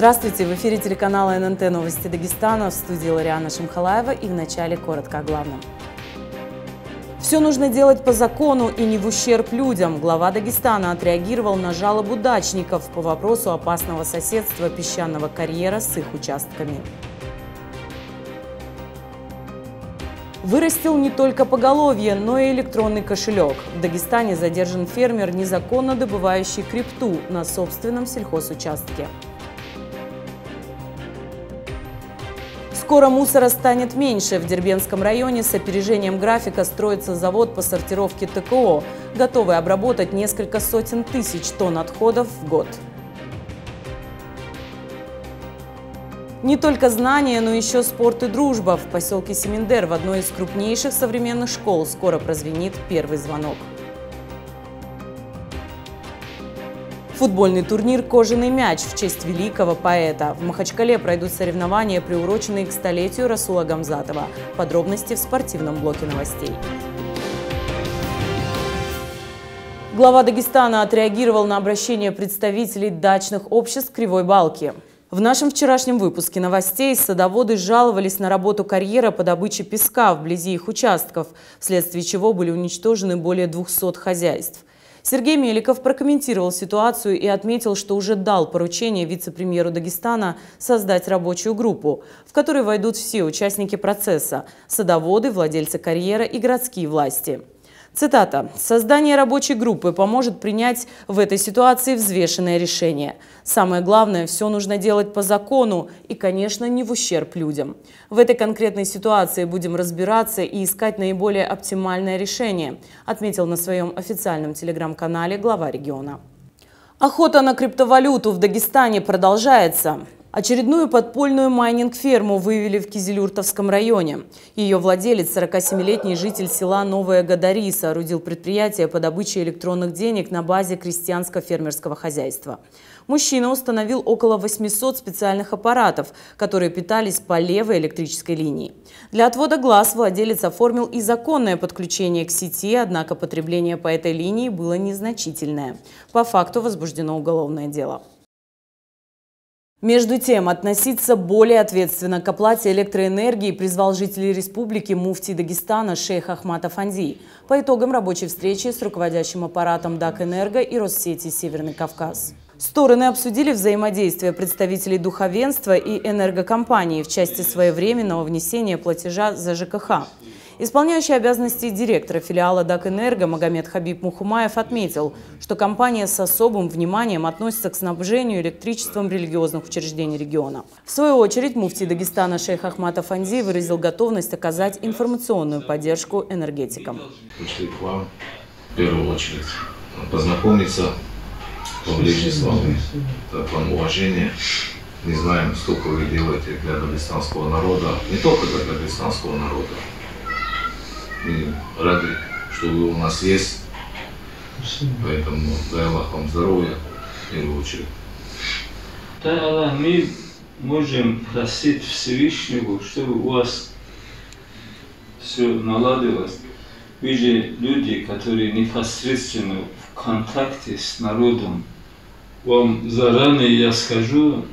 Здравствуйте! В эфире телеканала ННТ «Новости Дагестана», в студии Лариана Шамхалаева, и в начале коротко о главном. Все нужно делать по закону и не в ущерб людям. Глава Дагестана отреагировал на жалобу дачников по вопросу опасного соседства песчаного карьера с их участками. Вырастил не только поголовье, но и электронный кошелек. В Дагестане задержан фермер, незаконно добывающий крипту на собственном сельхозучастке. Скоро мусора станет меньше. В Дербентском районе с опережением графика строится завод по сортировке ТКО, готовый обработать несколько сотен тысяч тонн отходов в год. Не только знания, но еще спорт и дружба. В поселке Семендер, в одной из крупнейших современных школ, скоро прозвенит первый звонок. Футбольный турнир «Кожаный мяч» в честь великого поэта. В Махачкале пройдут соревнования, приуроченные к столетию Расула Гамзатова. Подробности в спортивном блоке новостей. Глава Дагестана отреагировал на обращение представителей дачных обществ Кривой Балки. В нашем вчерашнем выпуске новостей садоводы жаловались на работу карьера по добыче песка вблизи их участков, вследствие чего были уничтожены более 200 хозяйств. Сергей Меликов прокомментировал ситуацию и отметил, что уже дал поручение вице-премьеру Дагестана создать рабочую группу, в которой войдут все участники процесса – садоводы, владельцы карьера и городские власти. Цитата. «Создание рабочей группы поможет принять в этой ситуации взвешенное решение. Самое главное, все нужно делать по закону и, конечно, не в ущерб людям. В этой конкретной ситуации будем разбираться и искать наиболее оптимальное решение», отметил на своем официальном телеграм-канале глава региона. Охота на криптовалюту в Дагестане продолжается. Очередную подпольную майнинг-ферму выявили в Кизилюртовском районе. Ее владелец, 47-летний житель села Новая Гадари, соорудил предприятие по добыче электронных денег на базе крестьянско-фермерского хозяйства. Мужчина установил около 800 специальных аппаратов, которые питались по левой электрической линии. Для отвода глаз владелец оформил и законное подключение к сети, однако потребление по этой линии было незначительное. По факту возбуждено уголовное дело. Между тем, относиться более ответственно к оплате электроэнергии призвал жителей республики муфтий Дагестана шейх Ахмат Афанди по итогам рабочей встречи с руководящим аппаратом ДАК-Энерго и Россети Северный Кавказ. Стороны обсудили взаимодействие представителей духовенства и энергокомпании в части своевременного внесения платежа за ЖКХ. Исполняющий обязанности директора филиала ДАК-Энерго Магомед Хабиб Мухумаев отметил, что компания с особым вниманием относится к снабжению электричеством религиозных учреждений региона. В свою очередь, муфтий Дагестана шейх Ахмат Афанди выразил готовность оказать информационную поддержку энергетикам. Пришли к вам в первую очередь познакомиться, повлечь с вами, так вам уважение. Не знаем, сколько вы делаете для дагестанского народа, не только для дагестанского народа. Мы рады, что вы у нас есть, поэтому дай Аллах вам здоровья в первую очередь. Да, Аллах, мы можем просить Всевышнего, чтобы у вас все наладилось. Вы же люди, которые непосредственно в контакте с народом. Вам заранее я скажу,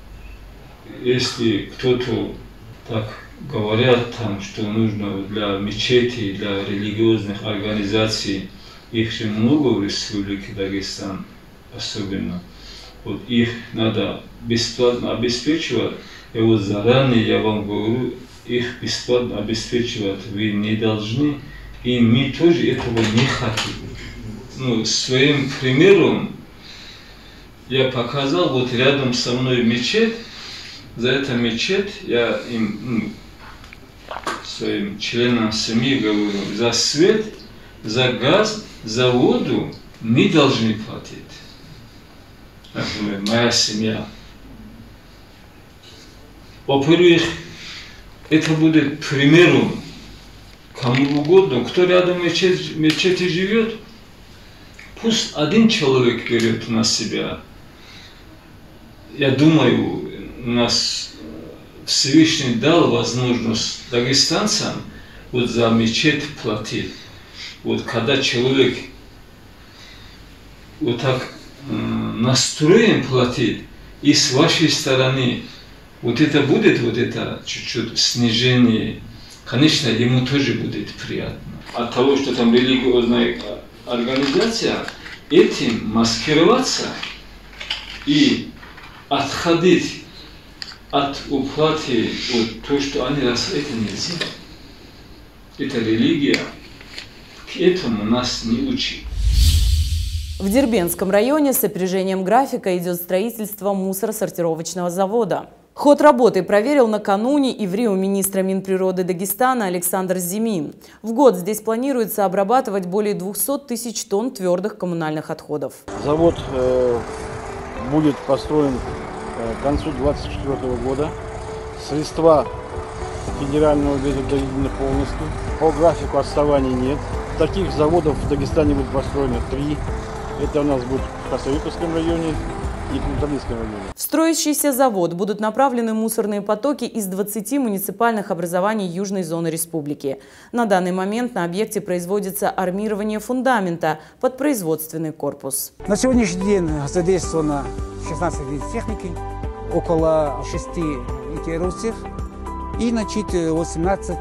если кто-то так говорят там, что нужно для мечетей, для религиозных организаций, их же много в Республике Дагестан, особенно. Вот их надо бесплатно обеспечивать, и вот заранее я вам говорю, их бесплатно обеспечивать вы не должны, и мы тоже этого не хотим. Ну, своим примером я показал, вот рядом со мной мечеть, за это мечеть я им, своим членам семьи говорю, за свет, за газ, за воду не должны платить. Например, моя семья. Во-первых, это будет примером кому угодно, кто рядом мечети живет, пусть один человек берет на себя. Я думаю, у нас Всевышний дал возможность дагестанцам вот за мечеть платить. Вот когда человек вот так настроен платить, И с вашей стороны вот это будет, вот это чуть-чуть снижение, конечно, ему тоже будет приятно. От того, что там религиозная организация, этим маскироваться и отходить от уплаты, от того, что они раз это нельзя. Это религия, к этому нас не учит. В Дербентском районе с опережением графика идет строительство мусоросортировочного завода. Ход работы проверил накануне и в Рио министра Минприроды Дагестана Александр Зимин. В год здесь планируется обрабатывать более 200 тысяч тонн твердых коммунальных отходов. Завод будет построен к концу 2024 года. Средства федерального бюджета доведены полностью. По графику отставаний нет. Таких заводов в Дагестане будет построено 3. Это у нас будет в Хасавюртовском районе и в Кунтаминском районе. В строящийся завод будут направлены мусорные потоки из 20 муниципальных образований южной зоны республики. На данный момент на объекте производится армирование фундамента под производственный корпус. На сегодняшний день задействовано 16 единиц техники, около 6 интерусов и 18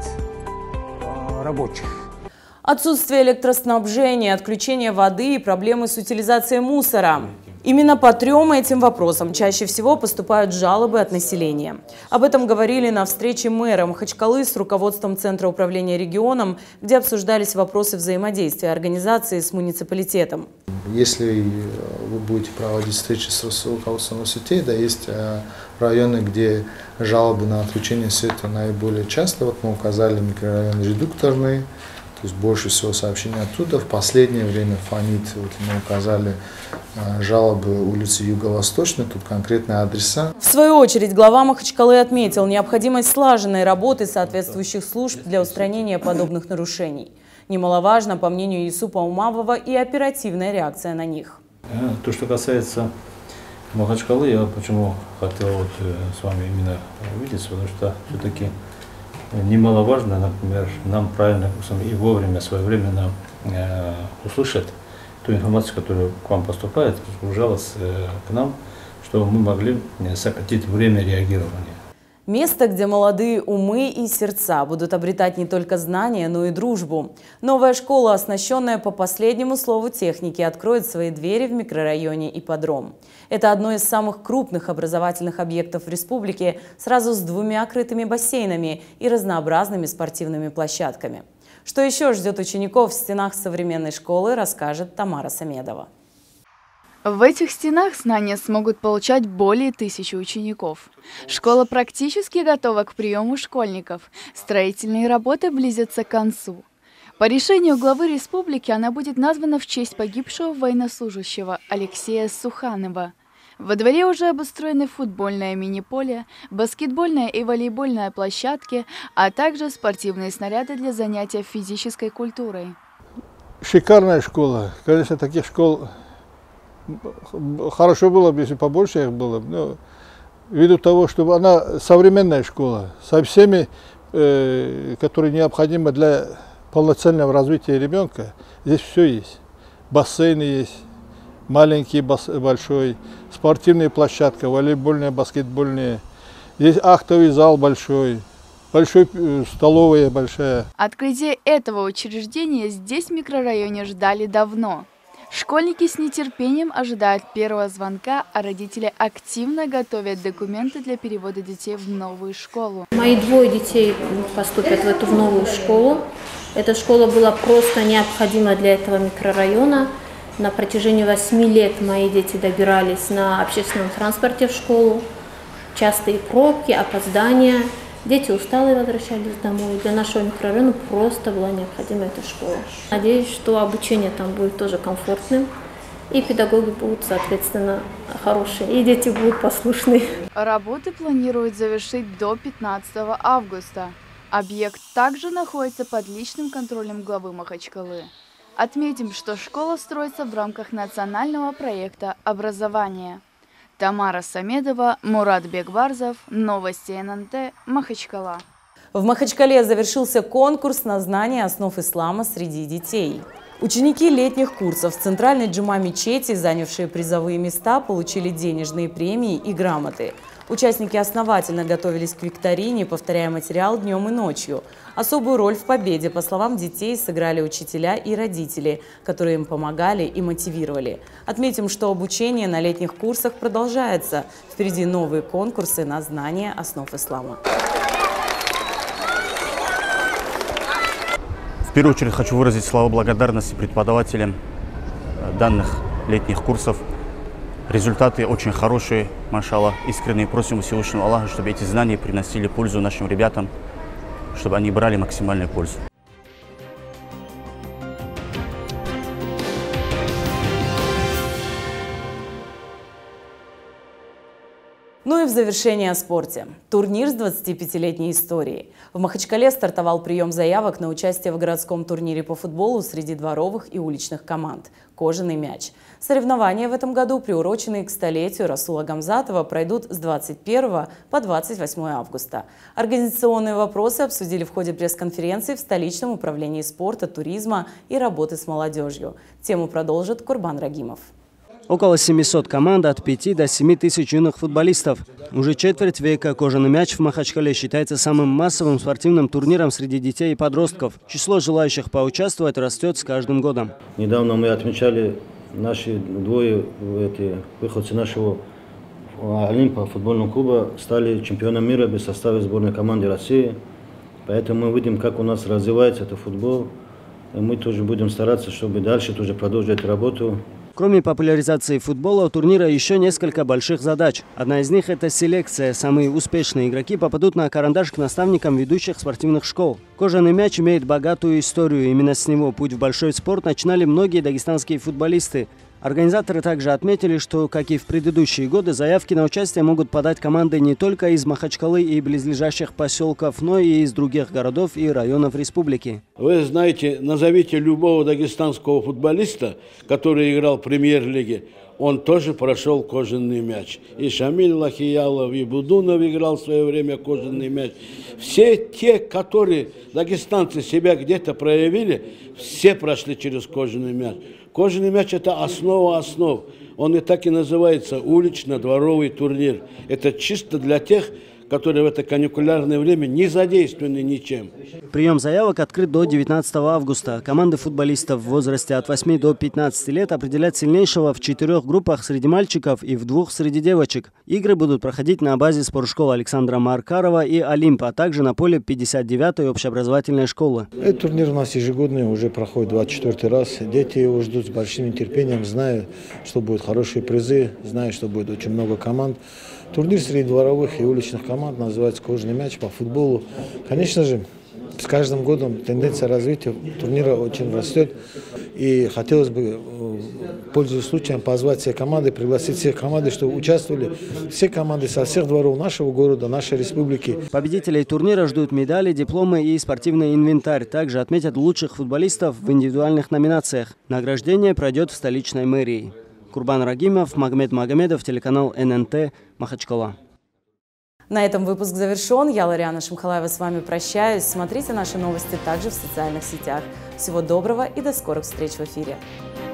рабочих. Отсутствие электроснабжения, отключение воды и проблемы с утилизацией мусора. Именно по 3 этим вопросам чаще всего поступают жалобы от населения. Об этом говорили на встрече мэра Махачкалы с руководством Центра управления регионом, где обсуждались вопросы взаимодействия организации с муниципалитетом. Если вы будете проводить встречи с руководством сетей, да, есть районы, где жалобы на отключение света наиболее часто. Вот мы указали микрорайон редукторный. То есть больше всего сообщений оттуда. В последнее время фонит, вот мы указали жалобы улицы Юго-Восточной, тут конкретные адреса. В свою очередь глава Махачкалы отметил необходимость слаженной работы соответствующих служб для устранения подобных нарушений. Немаловажно, по мнению Юсупа Умавова, и оперативная реакция на них. То, что касается Махачкалы, я почему хотел с вами именно увидеться, потому что все-таки немаловажно, например, нам правильно и вовремя, своевременно услышать ту информацию, которая к вам поступает, ужалась к нам, чтобы мы могли сократить время реагирования. Место, где молодые умы и сердца будут обретать не только знания, но и дружбу. Новая школа, оснащенная по последнему слову техники, откроет свои двери в микрорайоне Ипподром. Это одно из самых крупных образовательных объектов в республике, сразу с 2 крытыми бассейнами и разнообразными спортивными площадками. Что еще ждет учеников в стенах современной школы, расскажет Тамара Самедова. В этих стенах знания смогут получать более 1000 учеников. Школа практически готова к приему школьников. Строительные работы близятся к концу. По решению главы республики она будет названа в честь погибшего военнослужащего Алексея Суханова. Во дворе уже обустроены футбольное мини-поле, баскетбольная и волейбольная площадки, а также спортивные снаряды для занятия физической культурой. Шикарная школа. Конечно, таких школ хорошо было бы, если побольше их было. Но ввиду того, что она современная школа, со всеми, которые необходимы для полноценного развития ребенка, здесь все есть. Бассейны есть, маленький, большой, спортивная площадка, волейбольная, баскетбольная. Здесь актовый зал большой, столовая большая. Открытие этого учреждения здесь в микрорайоне ждали давно. Школьники с нетерпением ожидают первого звонка, а родители активно готовят документы для перевода детей в новую школу. Мои 2 детей поступят в эту новую школу. Эта школа была просто необходима для этого микрорайона. На протяжении 8 лет мои дети добирались на общественном транспорте в школу. Частые пробки, опоздания. Дети усталые возвращались домой. Для нашего микрорайона просто была необходима эта школа. Надеюсь, что обучение там будет тоже комфортным, и педагоги будут, соответственно, хорошие, и дети будут послушны. Работы планируют завершить до 15 августа. Объект также находится под личным контролем главы Махачкалы. Отметим, что школа строится в рамках национального проекта образования. Тамара Самедова, Мурат Бекбарзов, Новости ННТ, Махачкала. В Махачкале завершился конкурс на знание основ ислама среди детей. Ученики летних курсов в Центральной джума мечети, занявшие призовые места, получили денежные премии и грамоты. Участники основательно готовились к викторине, повторяя материал днем и ночью. Особую роль в победе, по словам детей, сыграли учителя и родители, которые им помогали и мотивировали. Отметим, что обучение на летних курсах продолжается. Впереди новые конкурсы на знание основ ислама. В первую очередь хочу выразить слова благодарности преподавателям данных летних курсов. Результаты очень хорошие, машаллах. Искренне просим у Всевышнего Аллаха, чтобы эти знания приносили пользу нашим ребятам, чтобы они брали максимальную пользу. Ну и в завершение о спорте. Турнир с 25-летней историей. В Махачкале стартовал прием заявок на участие в городском турнире по футболу среди дворовых и уличных команд «Кожаный мяч». Соревнования в этом году, приуроченные к столетию Расула Гамзатова, пройдут с 21 по 28 августа. Организационные вопросы обсудили в ходе пресс-конференции в столичном управлении спорта, туризма и работы с молодежью. Тему продолжит Курбан Рагимов. Около 700 команд от 5 до 7 тысяч юных футболистов. Уже четверть века «Кожаный мяч» в Махачкале считается самым массовым спортивным турниром среди детей и подростков. Число желающих поучаствовать растет с каждым годом. Недавно мы отмечали наши двое выходцы нашего Олимпа футбольного клуба стали чемпионом мира в составе сборной команды России. Поэтому мы видим, как у нас развивается этот футбол. И мы тоже будем стараться, чтобы дальше тоже продолжить работу. Кроме популяризации футбола, у турнира еще несколько больших задач. Одна из них – это селекция. Самые успешные игроки попадут на карандаш к наставникам ведущих спортивных школ. «Кожаный мяч» имеет богатую историю. Именно с него путь в большой спорт начинали многие дагестанские футболисты. Организаторы также отметили, что, как и в предыдущие годы, заявки на участие могут подать команды не только из Махачкалы и близлежащих поселков, но и из других городов и районов республики. Вы знаете, назовите любого дагестанского футболиста, который играл в премьер-лиге, он тоже прошел «Кожаный мяч. И Шамиль Лахиялов, и Будунов играл в свое время «Кожаный мяч». Все те, которые дагестанцы себя где-то проявили, все прошли через «Кожаный мяч». «Кожаный мяч» – это основа основ. Он и так и называется улично-дворовый турнир. Это чисто для тех, которые в это каникулярное время не задействованы ничем. Прием заявок открыт до 19 августа. Команды футболистов в возрасте от 8 до 15 лет определят сильнейшего в 4 группах среди мальчиков и в 2 среди девочек. Игры будут проходить на базе спортшколы Александра Маркарова и Олимпа, а также на поле 59-й общеобразовательной школы. Этот турнир у нас ежегодный, уже проходит 24-й раз. Дети его ждут с большим нетерпением, зная, что будут хорошие призы, зная, что будет очень много команд. Турнир среди дворовых и уличных команд называется «Кожаный мяч» по футболу. Конечно же, с каждым годом тенденция развития турнира очень растет. И хотелось бы, пользуясь случаем, позвать все команды, пригласить всех команд, чтобы участвовали все команды со всех дворов нашего города, нашей республики. Победителей турнира ждут медали, дипломы и спортивный инвентарь. Также отметят лучших футболистов в индивидуальных номинациях. Награждение пройдет в столичной мэрии. Курбан Рагимов, Магомед Магомедов, телеканал ННТ, Махачкала. На этом выпуск завершен. Я, Лариана Шамхалаева, с вами прощаюсь. Смотрите наши новости также в социальных сетях. Всего доброго и до скорых встреч в эфире.